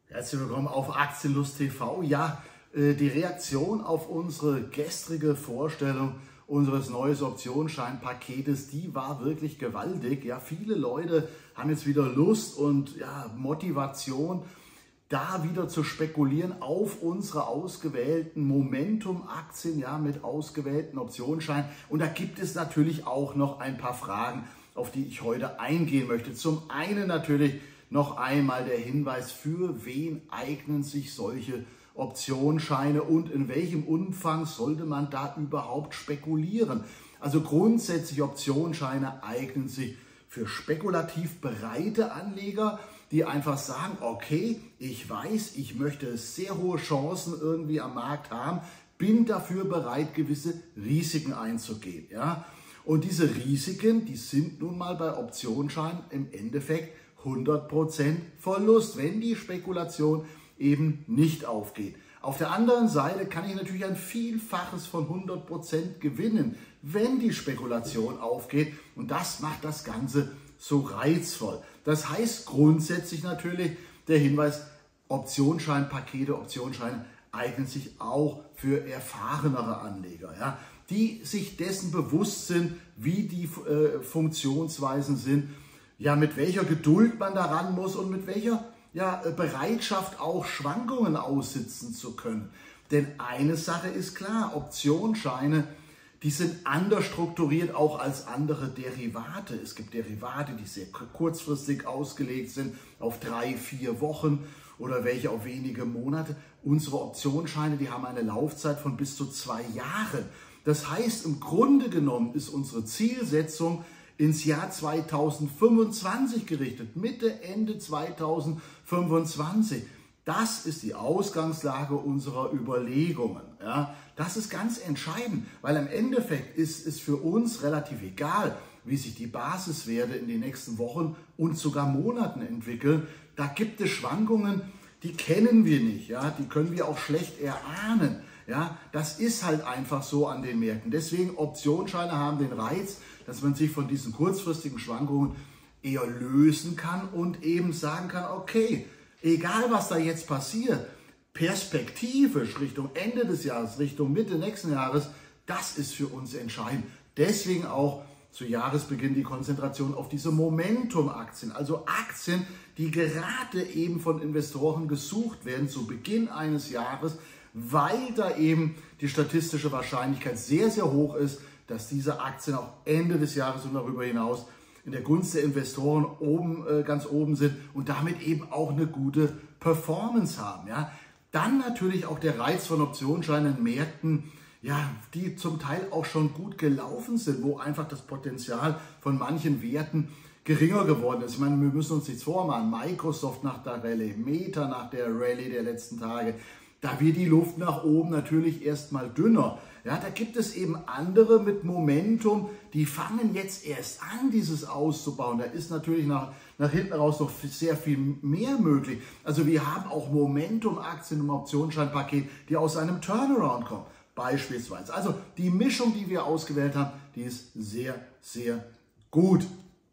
Herzlich willkommen auf Aktienlust TV. Ja, die Reaktion auf unsere gestrige Vorstellung unseres neuen Optionsscheinpaketes, die war wirklich gewaltig. Ja, viele Leute haben jetzt wieder Lust und ja, Motivation, da wieder zu spekulieren auf unsere ausgewählten Momentum-Aktien, ja, mit ausgewählten Optionsscheinen. Und da gibt es natürlich auch noch ein paar Fragen, auf die ich heute eingehen möchte. Zum einen natürlich noch einmal der Hinweis, für wen eignen sich solche Optionsscheine und in welchem Umfang sollte man da überhaupt spekulieren. Also grundsätzlich Optionsscheine eignen sich für spekulativ bereite Anleger, die einfach sagen, okay, ich weiß, ich möchte sehr hohe Chancen irgendwie am Markt haben, bin dafür bereit, gewisse Risiken einzugehen. Ja? Und diese Risiken, die sind nun mal bei Optionsscheinen im Endeffekt 100% Verlust, wenn die Spekulation eben nicht aufgeht. Auf der anderen Seite kann ich natürlich ein Vielfaches von 100% gewinnen, wenn die Spekulation aufgeht. Und das macht das Ganze so reizvoll. Das heißt grundsätzlich natürlich der Hinweis, Optionsscheinpakete, Optionsscheine eignen sich auch für erfahrenere Anleger, ja, die sich dessen bewusst sind, wie die Funktionsweisen sind, ja, mit welcher Geduld man daran muss und mit welcher Bereitschaft auch Schwankungen aussitzen zu können. Denn eine Sache ist klar, Optionsscheine, die sind anders strukturiert auch als andere Derivate. Es gibt Derivate, die sehr kurzfristig ausgelegt sind, auf 3-4 Wochen oder welche auf wenige Monate. Unsere Optionsscheine, die haben eine Laufzeit von bis zu 2 Jahren. Das heißt, im Grunde genommen ist unsere Zielsetzung ins Jahr 2025 gerichtet, Mitte, Ende 2025. Das ist die Ausgangslage unserer Überlegungen. Ja, das ist ganz entscheidend, weil im Endeffekt ist es für uns relativ egal, wie sich die Basiswerte in den nächsten Wochen und sogar Monaten entwickeln. Da gibt es Schwankungen, die kennen wir nicht, ja, die können wir auch schlecht erahnen. Ja, das ist halt einfach so an den Märkten. Deswegen Optionsscheine haben den Reiz, dass man sich von diesen kurzfristigen Schwankungen eher lösen kann und eben sagen kann, okay, egal was da jetzt passiert, perspektivisch Richtung Ende des Jahres, Richtung Mitte nächsten Jahres, das ist für uns entscheidend. Deswegen auch zu Jahresbeginn die Konzentration auf diese Momentum-Aktien, also Aktien, die gerade eben von Investoren gesucht werden zu Beginn eines Jahres, weil da eben die statistische Wahrscheinlichkeit sehr, sehr hoch ist, dass diese Aktien auch Ende des Jahres und darüber hinaus in der Gunst der Investoren ganz oben sind und damit eben auch eine gute Performance haben. Ja. Dann natürlich auch der Reiz von Optionsscheinen in Märkten, ja, die zum Teil auch schon gut gelaufen sind, wo einfach das Potenzial von manchen Werten geringer geworden ist. Ich meine, wir müssen uns nichts vormachen. Microsoft nach der Rallye, Meta nach der Rallye der letzten Tage, da wird die Luft nach oben natürlich erstmal dünner. Ja, da gibt es eben andere mit Momentum, die fangen jetzt erst an, dieses auszubauen. Da ist natürlich nach hinten raus noch sehr viel mehr möglich. Also wir haben auch Momentum-Aktien im Optionsscheinpaket, die aus einem Turnaround kommen, beispielsweise. Also die Mischung, die wir ausgewählt haben, die ist sehr, sehr gut.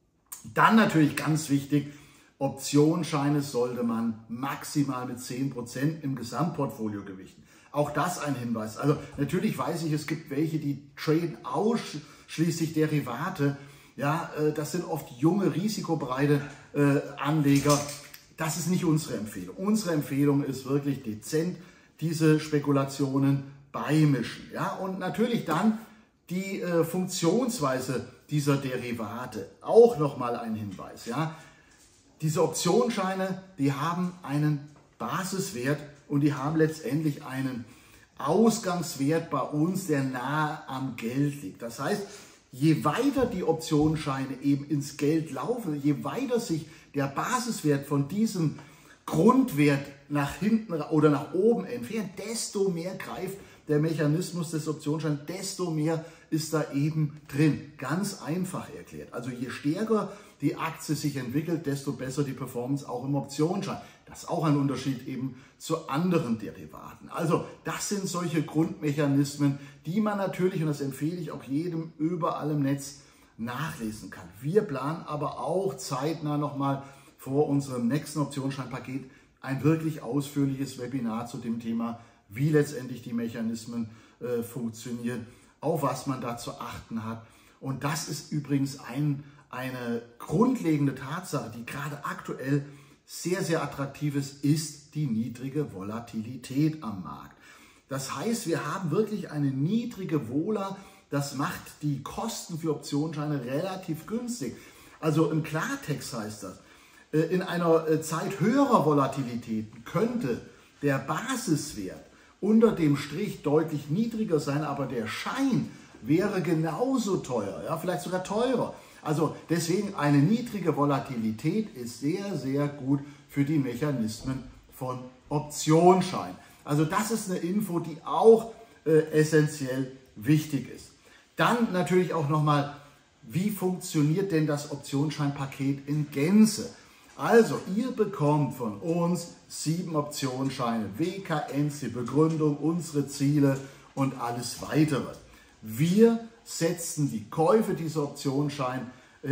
Dann natürlich ganz wichtig, Optionsscheine sollte man maximal mit 10% im Gesamtportfolio gewichten. Auch das ein Hinweis. Also natürlich weiß ich, es gibt welche, die traden ausschließlich Derivate. Ja, das sind oft junge, risikobreite Anleger. Das ist nicht unsere Empfehlung. Unsere Empfehlung ist wirklich dezent diese Spekulationen beimischen. Ja, und natürlich dann die Funktionsweise dieser Derivate. Auch nochmal ein Hinweis. Ja. Diese Optionsscheine, die haben einen Basiswert und die haben letztendlich einen Ausgangswert bei uns, der nahe am Geld liegt. Das heißt, je weiter die Optionsscheine eben ins Geld laufen, je weiter sich der Basiswert von diesem Grundwert nach hinten oder nach oben entfernt, desto mehr greift der Mechanismus des Optionsscheins, desto mehr ist da eben drin. Ganz einfach erklärt. Also je stärker die Aktie sich entwickelt, desto besser die Performance auch im Optionsschein. Das ist auch ein Unterschied eben zu anderen Derivaten. Also das sind solche Grundmechanismen, die man natürlich, und das empfehle ich auch jedem, überall im Netz nachlesen kann. Wir planen aber auch zeitnah nochmal vor unserem nächsten Optionsscheinpaket ein wirklich ausführliches Webinar zu dem Thema, wie letztendlich die Mechanismen funktionieren, auf was man da zu achten hat. Und das ist übrigens eine grundlegende Tatsache, die gerade aktuell sehr, sehr attraktiv ist die niedrige Volatilität am Markt. Das heißt, wir haben wirklich eine niedrige Vola, das macht die Kosten für Optionsscheine relativ günstig. Also im Klartext heißt das, in einer Zeit höherer Volatilitäten könnte der Basiswert unter dem Strich deutlich niedriger sein, aber der Schein wäre genauso teuer, ja, vielleicht sogar teurer. Also deswegen eine niedrige Volatilität ist sehr, sehr gut für die Mechanismen von Optionsscheinen. Also das ist eine Info, die auch essentiell wichtig ist. Dann natürlich auch nochmal, wie funktioniert denn das Optionsscheinpaket in Gänze? Also ihr bekommt von uns 7 Optionsscheine, WKNs, die Begründung, unsere Ziele und alles weitere. Wir setzen die Käufe dieser Optionsscheine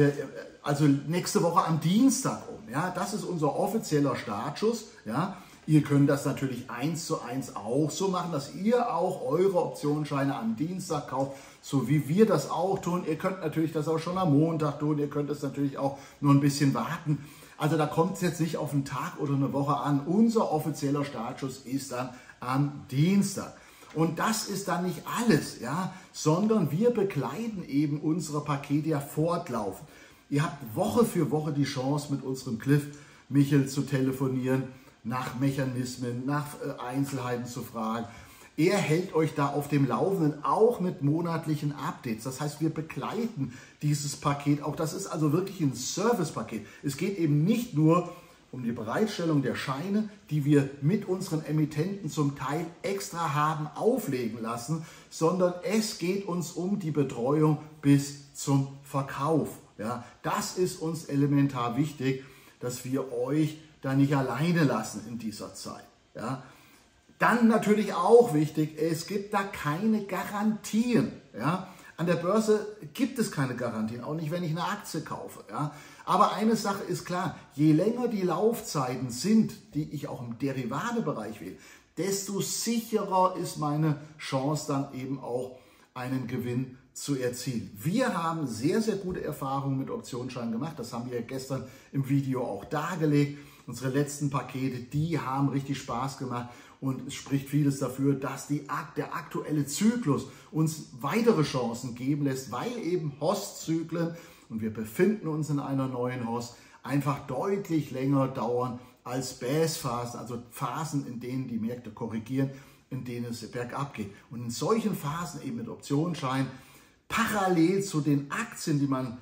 also nächste Woche am Dienstag um. Ja? Das ist unser offizieller Startschuss. Ja? Ihr könnt das natürlich 1:1 auch so machen, dass ihr auch eure Optionsscheine am Dienstag kauft, so wie wir das auch tun. Ihr könnt natürlich das auch schon am Montag tun, ihr könnt es natürlich auch nur ein bisschen warten. Also da kommt es jetzt nicht auf einen Tag oder eine Woche an. Unser offizieller Startschuss ist dann am Dienstag. Und das ist dann nicht alles, ja, sondern wir begleiten eben unsere Pakete ja fortlaufend. Ihr habt Woche für Woche die Chance, mit unserem Cliff Michel zu telefonieren, nach Mechanismen, nach Einzelheiten zu fragen. Er hält euch da auf dem Laufenden, auch mit monatlichen Updates. Das heißt, wir begleiten dieses Paket auch. Das ist also wirklich ein Servicepaket. Es geht eben nicht nur um die Bereitstellung der Scheine, die wir mit unseren Emittenten zum Teil extra haben auflegen lassen, sondern es geht uns um die Betreuung bis zum Verkauf. Ja, das ist uns elementar wichtig, dass wir euch da nicht alleine lassen in dieser Zeit. Ja. Dann natürlich auch wichtig, es gibt da keine Garantien. Ja. An der Börse gibt es keine Garantien, auch nicht, wenn ich eine Aktie kaufe. Ja. Aber eine Sache ist klar, je länger die Laufzeiten sind, die ich auch im Derivatebereich will, desto sicherer ist meine Chance dann eben auch einen Gewinn zu erzielen. Wir haben sehr, sehr gute Erfahrungen mit Optionsscheinen gemacht. Das haben wir gestern im Video auch dargelegt. Unsere letzten Pakete, die haben richtig Spaß gemacht und es spricht vieles dafür, dass der aktuelle Zyklus uns weitere Chancen geben lässt, weil eben Hoss-Zyklen, und wir befinden uns in einer neuen Hoss, einfach deutlich länger dauern als Bass-Phasen, also Phasen, in denen die Märkte korrigieren, in denen es bergab geht. Und in solchen Phasen eben mit Optionsscheinen, parallel zu den Aktien,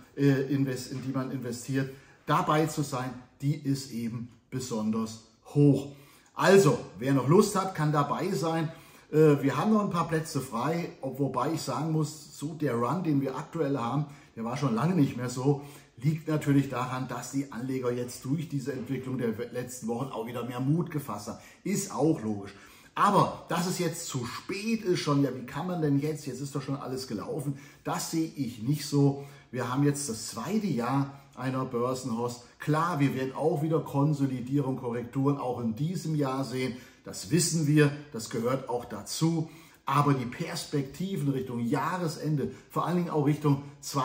in die man investiert, dabei zu sein, die ist eben besonders hoch. Also, wer noch Lust hat, kann dabei sein. Wir haben noch ein paar Plätze frei, wobei ich sagen muss, so der Run, den wir aktuell haben, der war schon lange nicht mehr so, liegt natürlich daran, dass die Anleger jetzt durch diese Entwicklung der letzten Wochen auch wieder mehr Mut gefasst haben. Ist auch logisch. Aber dass es jetzt zu spät ist schon, ja, wie kann man denn jetzt ist doch schon alles gelaufen, das sehe ich nicht so. Wir haben jetzt das 2. Jahr einer Börsenhoss. Klar, wir werden auch wieder Konsolidierung, Korrekturen auch in diesem Jahr sehen. Das wissen wir, das gehört auch dazu. Aber die Perspektiven Richtung Jahresende, vor allen Dingen auch Richtung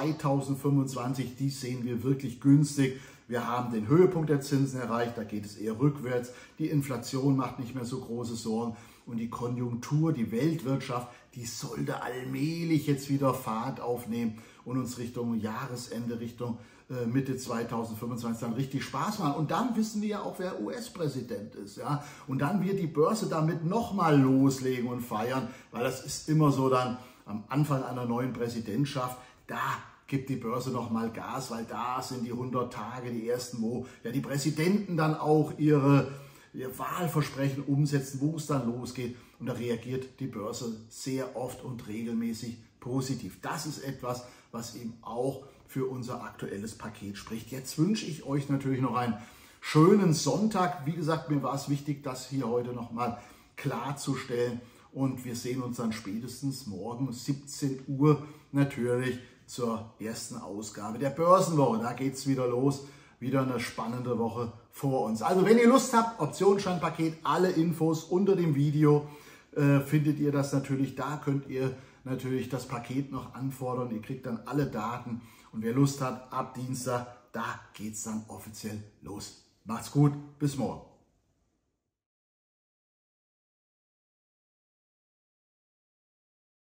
2025, die sehen wir wirklich günstig. Wir haben den Höhepunkt der Zinsen erreicht, da geht es eher rückwärts. Die Inflation macht nicht mehr so große Sorgen und die Konjunktur, die Weltwirtschaft, die sollte allmählich jetzt wieder Fahrt aufnehmen und uns Richtung Jahresende, Richtung Mitte 2025 dann richtig Spaß machen. Und dann wissen wir ja auch, wer US-Präsident ist. Ja? Und dann wird die Börse damit nochmal loslegen und feiern, weil das ist immer so dann am Anfang einer neuen Präsidentschaft, da gibt die Börse nochmal Gas, weil da sind die 100 Tage, die ersten, wo ja die Präsidenten dann auch ihr Wahlversprechen umsetzen, wo es dann losgeht. Und da reagiert die Börse sehr oft und regelmäßig positiv. Das ist etwas, was eben auch für unser aktuelles Paket spricht. Jetzt wünsche ich euch natürlich noch einen schönen Sonntag. Wie gesagt, mir war es wichtig, das hier heute nochmal klarzustellen. Und wir sehen uns dann spätestens morgen 17 Uhr natürlich zur ersten Ausgabe der Börsenwoche. Da geht es wieder los. Wieder eine spannende Woche vor uns. Also wenn ihr Lust habt, Optionsscheinpaket, alle Infos unter dem Video findet ihr das natürlich. Da könnt ihr natürlich das Paket noch anfordern. Ihr kriegt dann alle Daten und wer Lust hat, ab Dienstag, da geht es dann offiziell los. Macht's gut, bis morgen.